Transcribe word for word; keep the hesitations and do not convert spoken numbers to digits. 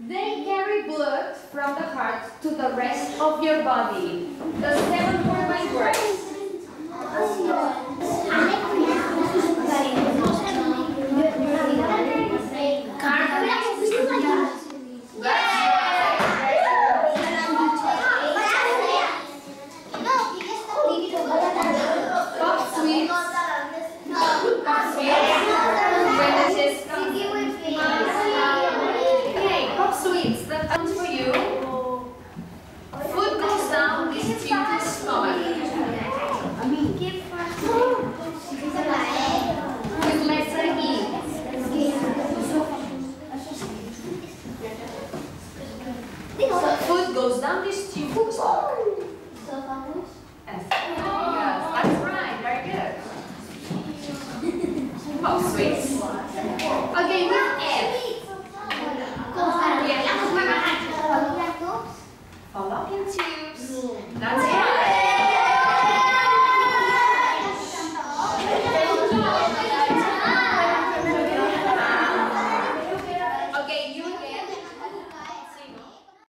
They carry blood from the heart to the rest of your body. The seven hormone works. Food goes down this tube. Yes. Yes, that's right. Very good. Pop sweets. Okay, with F. Fallopian tubes. That's it.